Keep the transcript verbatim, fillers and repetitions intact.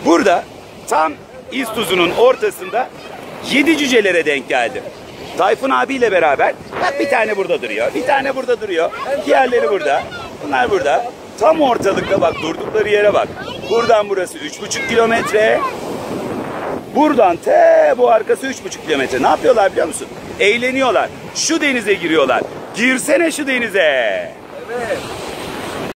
Burada tam İztuzu'nun ortasında yedi cücelere denk geldim. Tayfun abiyle beraber, bak bir tane burada duruyor, bir tane burada duruyor, diğerleri burada, bunlar burada. Tam ortalıkta bak, durdukları yere bak. Buradan burası üç buçuk kilometre. Buradan te bu arkası üç buçuk kilometre. Ne yapıyorlar biliyor musun? Eğleniyorlar. Şu denize giriyorlar. Girsene şu denize. Evet.